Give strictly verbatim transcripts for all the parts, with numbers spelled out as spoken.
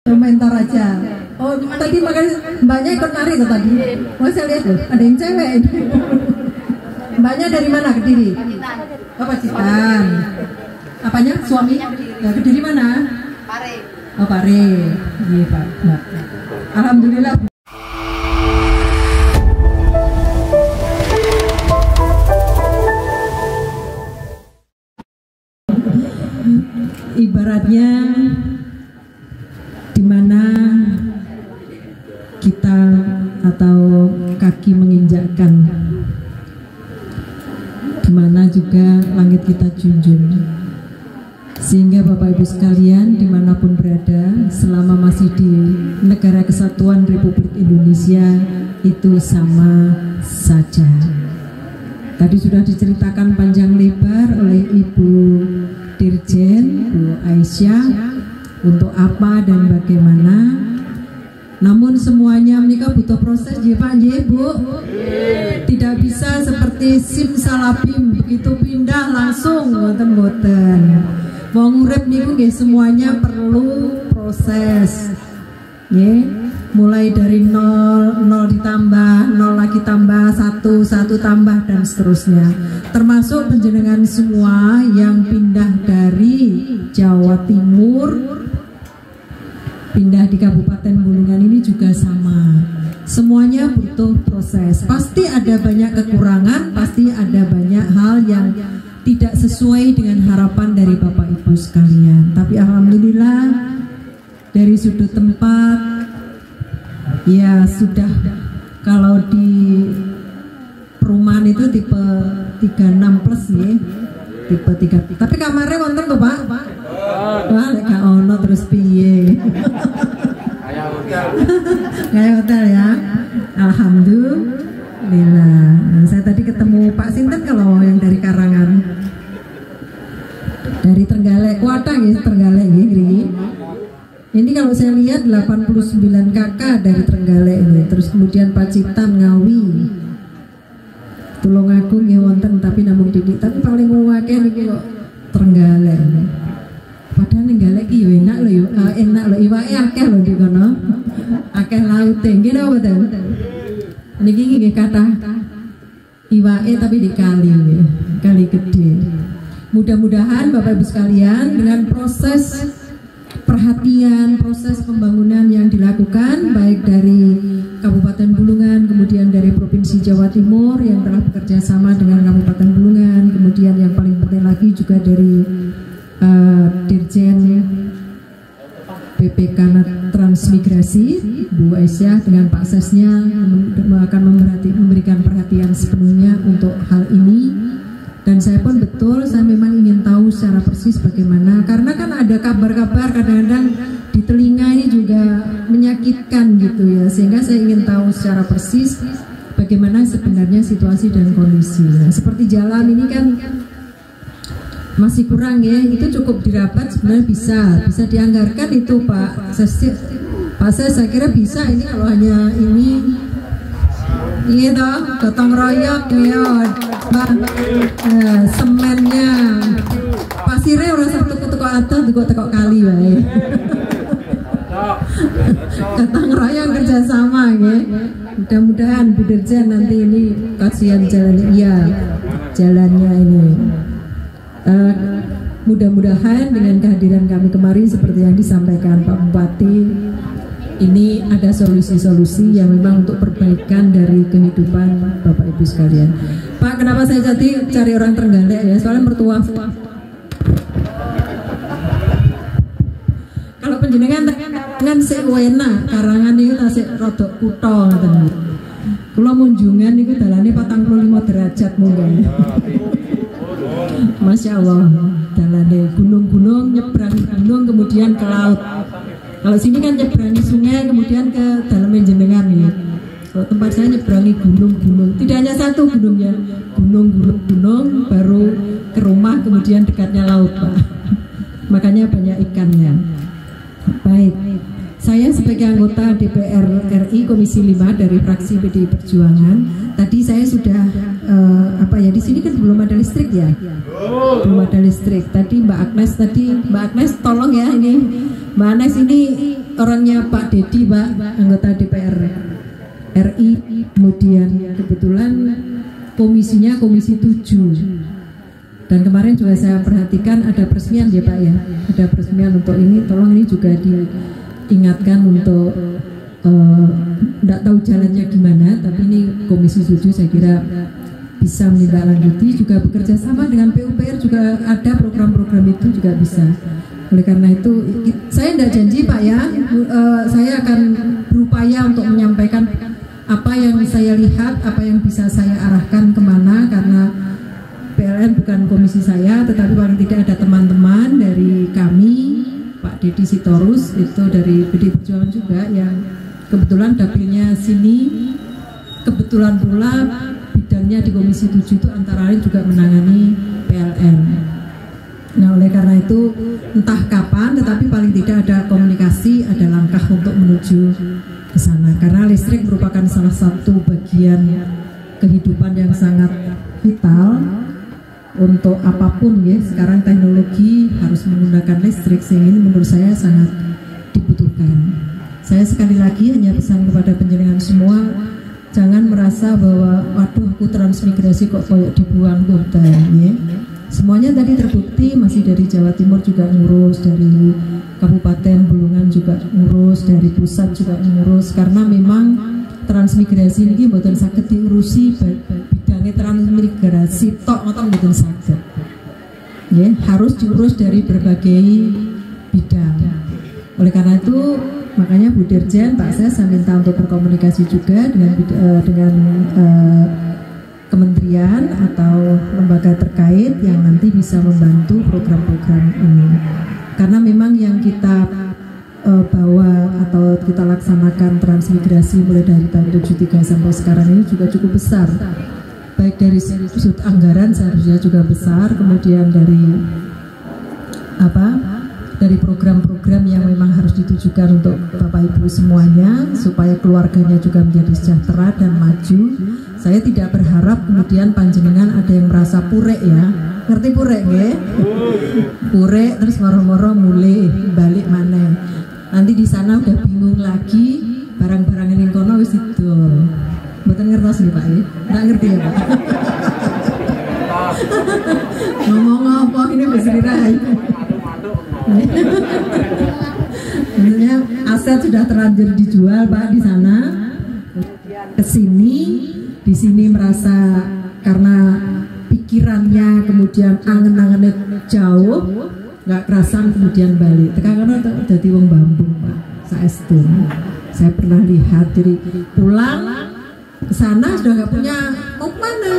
komentar aja. Oh, tadi makan mbaknya ikut nari tuh tadi. Mau saya lihat loh, ada yang cewek. Mbaknya dari mana? Kediri? Oh, Pacitan. Apanya? Suami? Ya, Kediri mana? Pare. Oh, Pare. Iya, Pak. Mbak. Alhamdulillah. Ibaratnya di mana kita atau kaki menginjakkan, di mana juga langit kita junjung, sehingga Bapak Ibu sekalian dimanapun berada, selama masih di negara kesatuan Republik Indonesia itu sama saja. Tadi sudah diceritakan panjang lebar oleh Ibu Dirjen, Bu Aisyah, untuk apa dan bagaimana. Namun semuanya menikah butuh proses, ya Pak, ya Bu. Tidak bisa seperti simsalabim begitu pindah langsung boten-boten. Wong urip niku nggih semuanya perlu proses. Nggih. Mulai dari nol, nol ditambah, nol lagi tambah, satu, satu tambah, dan seterusnya. Termasuk penjenengan semua yang pindah dari Jawa Timur, pindah di Kabupaten Bulungan ini juga sama. Semuanya butuh proses. Pasti ada banyak kekurangan, pasti ada banyak hal yang tidak sesuai dengan harapan dari Bapak Ibu sekalian. Tapi Alhamdulillah dari sudut tempat, ya sudah, kalau di perumahan itu tipe tiga puluh enam plus ya, tipe tiga. Tapi kamarnya wonten tuh Pak? Wah, lek gak ono terus piye? Kayak hotel. Kayak hotel ya. Alhamdulillah. Nah, saya tadi ketemu Pak Sinten kalau yang dari Karangan. Dari Trenggalek, Kuatang ya, Trenggalek nggih. Ini kalau saya lihat delapan puluh sembilan kakak dari Trenggalek ini, terus kemudian Pacitan, Ngawi, Tulungagung ya wonten tapi namung didik, tapi paling akeh niki kok Trenggalek. Padahal Trenggalek iki yo enak lho yo, uh, enak lho iwake akeh lho di kono. Akeh laute nggih napa mboten? Niki nggih kathah iwake tapi di kali nggih, kali gede. Mudah-mudahan Bapak Ibu sekalian dengan proses perhatian, proses pembangunan yang dilakukan baik dari Kabupaten Bulungan, kemudian dari Provinsi Jawa Timur yang telah bekerja sama dengan Kabupaten Bulungan, kemudian yang paling penting lagi juga dari uh, Dirjen B P K Transmigrasi Bu Aisyah dengan Pak Sesnya akan memberikan perhatian sepenuhnya untuk hal ini. Dan saya pun betul, saya memang ingin tahu secara persis bagaimana, karena kan ada kabar-kabar kadang-kadang di telinga ini juga menyakitkan gitu ya, sehingga saya ingin tahu secara persis bagaimana sebenarnya situasi dan kondisi. Nah, seperti jalan ini kan masih kurang ya, itu cukup dirapat sebenarnya bisa, bisa dianggarkan itu Pak Ses, Pak Ses, saya kira bisa ini kalau hanya ini. Iya toh, gotong royong ya, Bang. Nah, semennya, pasirnya orang satu teko atas, teko teko kali wae. Gotong royong kerjasama ya. Mudah-mudahan Bu Dirjen nanti ini kasihan jalan, iya jalannya ini. Uh, mudah-mudahan dengan kehadiran kami kemarin seperti yang disampaikan Pak Bupati, ini ada solusi-solusi yang memang untuk perbaikan dari kehidupan Bapak Ibu sekalian. Pak, kenapa saya jadi cari orang Trenggalek ya? Soalnya mertua. Kalau penjenengan kan sik wena, Karangan itu tasik rodok kutho ngoten. Kula munjungan niku dalane patang puluh lima derajat mungkin. Masya Allah, dalane gunung-gunung, nyebrang gunung kemudian ke laut. Kalau sini kan nyebrangi sungai kemudian ke dalam jenengan nih. Kalau tempat saya nyebrangi gunung-gunung, tidak hanya satu gunungnya, gunung-gunung baru ke rumah kemudian dekatnya laut Pak. Makanya banyak ikannya. Baik, saya sebagai anggota D P R R I Komisi lima dari fraksi P D I Perjuangan, tadi saya sudah uh, apa ya, di sini kan belum ada listrik ya, belum ada listrik. Tadi Mbak Agnes tadi Mbak Agnes tolong ya ini. Mbak Anes ini orangnya Pak Dedi, Pak, anggota D P R R I, kemudian kebetulan komisinya komisi tujuh. Dan kemarin juga saya perhatikan ada peresmian ya Pak ya, ada peresmian untuk ini, tolong ini juga diingatkan untuk tidak uh, tahu jalannya gimana, tapi ini komisi tujuh saya kira bisa menindaklanjuti, juga bekerja sama dengan P U P R juga ada program-program itu juga bisa. Oleh karena itu saya tidak janji Pak ya, uh, saya akan berupaya untuk menyampaikan apa yang saya lihat, apa yang bisa saya arahkan kemana, karena P L N bukan komisi saya, tetapi paling tidak ada teman-teman dari kami, Pak Deddy Sitorus itu dari P D I Perjuangan juga yang kebetulan dapilnya sini, kebetulan pula bidangnya di komisi tujuh itu antara lain juga menangani P L N. Nah oleh karena itu entah kapan, tetapi paling tidak ada komunikasi, ada langkah untuk menuju ke sana, karena listrik merupakan salah satu bagian kehidupan yang sangat vital untuk apapun ya. Sekarang teknologi harus menggunakan listrik, sehingga ini menurut saya sangat dibutuhkan. Saya sekali lagi hanya pesan kepada penjenengan semua, jangan merasa bahwa waduh aku transmigrasi kok koyok dibuang kota ya. Semuanya tadi terbukti, masih dari Jawa Timur juga ngurus, dari Kabupaten Bulungan juga ngurus, dari pusat juga ngurus, karena memang transmigrasi ini bukan sakit diurusi bidangnya transmigrasi tok ngoten mboten saged. Ya, harus diurus dari berbagai bidang. Oleh karena itu makanya Bu Dirjen, Pak Ses, saya minta untuk berkomunikasi juga dengan uh, dengan uh, kementerian atau lembaga terkait yang nanti bisa membantu program-program ini. Karena memang yang kita uh, bawa atau kita laksanakan transmigrasi mulai dari tahun tujuh puluh tiga sampai sekarang ini juga cukup besar. Baik dari sudut anggaran seharusnya juga besar, kemudian dari apa? Dari program-program yang memang harus ditujukan untuk Bapak Ibu semuanya supaya keluarganya juga menjadi sejahtera dan maju. Saya tidak berharap kemudian panjenengan ada yang merasa purek ya, ngerti purek nggih? Purek terus moro-moro mulai balik mana? Nanti di sana udah bingung lagi, barang-barang yang kono wis itu. Mboten ngertos nih Pak ya? Nggak ngerti ya Pak? Ngomong apa ini Mbak Sri Rai? Maksudnya aset sudah terlanjur dijual Pak di sana, kesini, di sini merasa karena pikirannya kemudian angen-angennya jauh, nggak kerasan kemudian balik. Tekan karena jadi wong bambu Pak, saestu. Saya pernah lihat jadi pulang ke sana sudah nggak punya mau mana,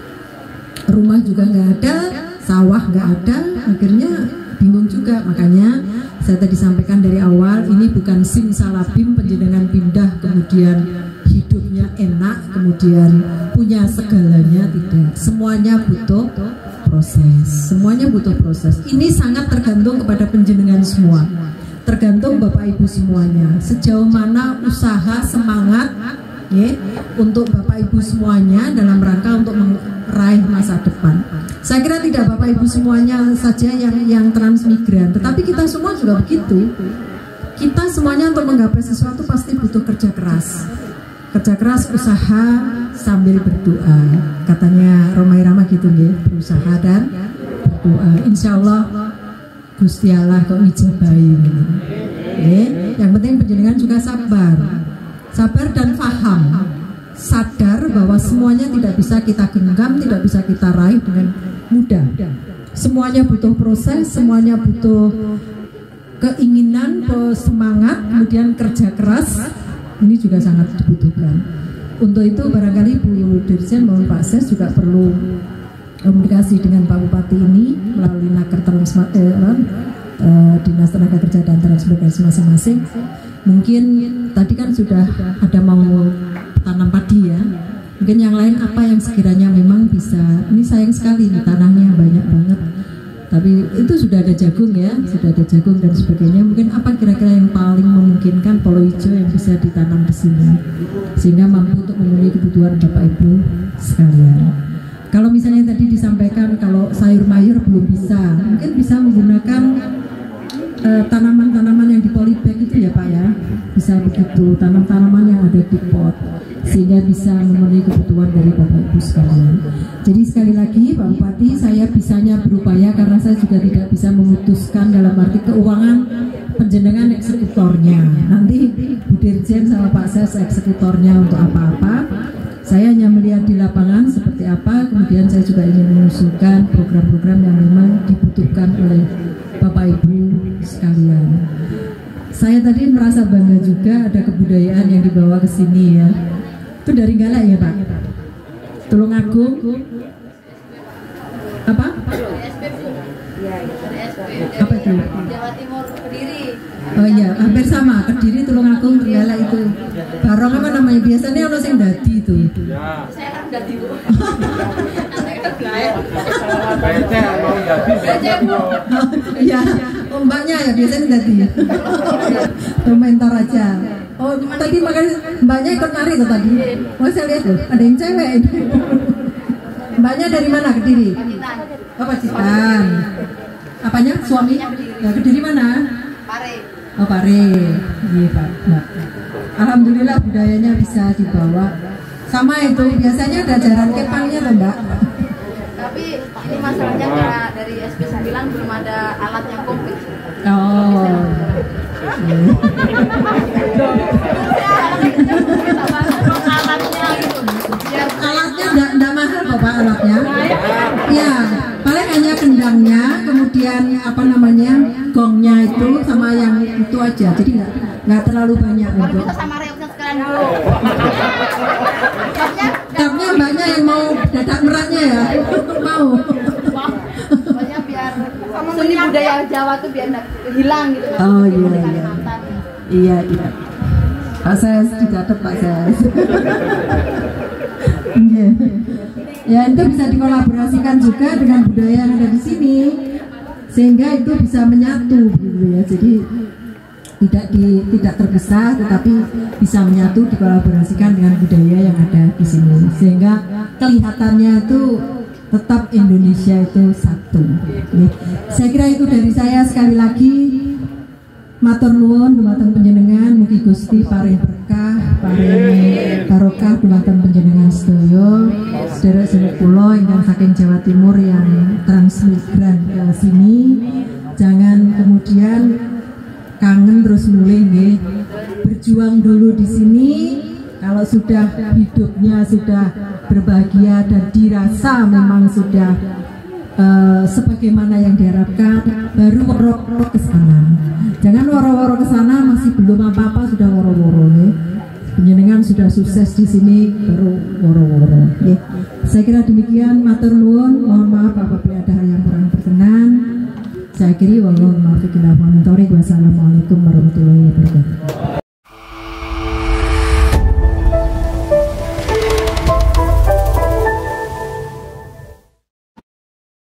rumah juga nggak ada, sawah nggak ada, akhirnya bingung juga. Makanya saya tadi sampaikan dari awal, ini bukan simsalabim penjenengan pindah kemudian hidupnya enak kemudian punya segalanya, tidak. Semuanya butuh proses, semuanya butuh proses. Ini sangat tergantung kepada penjenengan semua, tergantung Bapak Ibu semuanya, sejauh mana usaha semangat ya, untuk Bapak Ibu semuanya dalam rangka untuk meraih masa depan. Saya kira tidak Bapak Ibu semuanya saja yang yang transmigran, tetapi kita semua juga begitu. Kita semuanya untuk menggapai sesuatu pasti butuh kerja keras. Kerja keras, usaha sambil berdoa. Katanya Roma Irama gitu ya, berusaha dan berdoa. Insya Allah Gusti Allah kok ijabahi. Ya, yang penting penjenengan juga sabar. Sabar dan paham, sadar bahwa semuanya tidak bisa kita genggam, tidak bisa kita raih dengan mudah. Semuanya butuh proses, semuanya butuh keinginan, semangat, kemudian kerja keras. Ini juga sangat dibutuhkan. Untuk itu barangkali Bu Dirjen maupun Pak Ses juga perlu komunikasi dengan Pak Bupati ini melalui Naker Transma, eh, eh, Dinas Tenaga Kerja dan Transmigrasi masing-masing. Mungkin tadi kan sudah ada mau tanam padi ya, mungkin yang lain apa yang sekiranya memang bisa. Ini sayang sekali nih tanahnya banyak banget, tapi itu sudah ada jagung ya, sudah ada jagung dan sebagainya. Mungkin apa kira-kira yang paling memungkinkan polo hijau yang bisa ditanam di sini sehingga mampu untuk memenuhi kebutuhan Bapak Ibu sekalian. Kalau misalnya tadi disampaikan kalau sayur mayur belum bisa, mungkin bisa menggunakan tanaman-tanaman uh, yang di polybag itu ya Pak ya. bisa begitu, tanam-tanaman yang ada di pot, sehingga bisa memenuhi kebutuhan dari Bapak Ibu sekalian. Jadi sekali lagi Pak Bupati, saya bisanya berupaya karena saya juga tidak bisa memutuskan dalam arti keuangan penjenengan eksekutornya. Nanti Bu Dirjen sama Pak Ses eksekutornya untuk apa-apa. Saya hanya melihat di lapangan seperti apa, kemudian saya juga ingin mengusulkan program-program yang memang dibutuhkan oleh Bapak Ibu sekalian. Saya tadi merasa bangga juga ada kebudayaan yang dibawa ke sini ya. Itu dari Galak ya Pak? Tulungagung? Apa? Apa itu? Jawa Timur, Kediri. Oh iya, hampir sama. Kediri, Tulungagung, Trenggalek itu. Barong apa namanya? Biasanya ono sing dadi itu. Saya kan dadi Bu. Anaknya keblay. Becek mau dadi becek. Iya, mbaknya ya biasanya dadi. Komentar aja. Oh, tadi makan mbaknya ikut nari tuh tadi. Oh, saya lihat tuh, ada yang cewek. Mbaknya dari mana? Kediri? Pacitan. Oh, Pacitan. Apanya? Suami? Ya, Kediri mana? Pare. Oh, Pare. Iya, Pak. Mbak. Alhamdulillah budayanya bisa dibawa. Sama itu, biasanya ada jaran kepangnya loh, Mbak. Tapi ini masalahnya karena dari S P sembilan belum ada alat yang komplit. Oh. Alatnya gitu. Biar Alatnya enggak, enggak mahal kok Pak alatnya. Ya, paling hanya kendangnya, kemudian apa namanya gongnya itu sama yang itu aja. Jadi enggak enggak terlalu banyak kalau untuk. bisa sama reoknya sekalian dulu. Kapnya Kapnya mbaknya yang mau dadak meratnya ya, mau. pokoknya biar seni budaya Jawa tuh biar nggak hilang gitu. Oh iya iya. Kalimantan. Iya iya. Pak Ses dicatat Pak Ses. Iya. Ya itu bisa dikolaborasikan juga dengan budaya yang ada di sini, sehingga itu bisa menyatu gitu ya. Jadi tidak di tidak terpisah, tetapi bisa menyatu dikolaborasikan dengan budaya yang ada di sini, sehingga kelihatannya itu tetap Indonesia itu satu. Ya. Saya kira itu dari saya. Sekali lagi matur nuwun dumateng panjenengan, mugi Gusti paring berkah, paring barokah dumateng panjenengan sedaya. Sedherek-sedherek kula ingkang saking Jawa Timur yang transmigran ke sini, jangan kemudian kangen terus mulai nggih. Berjuang dulu di sini. Kalau sudah hidupnya sudah berbahagia dan dirasa memang sudah uh, sebagaimana yang diharapkan, baru woro-woro ke sana. Jangan woro-woro ke sana masih belum apa-apa sudah woro-woro ya. Panjenengan sudah sukses di sini baru woro-woro ya. Saya kira demikian, matur nuwun, mohon maaf apabila ada hal yang kurang berkenan. Saya kira wallahu muwaffiq ila aqwamit thoriq. Wassalamualaikum warahmatullahi wabarakatuh.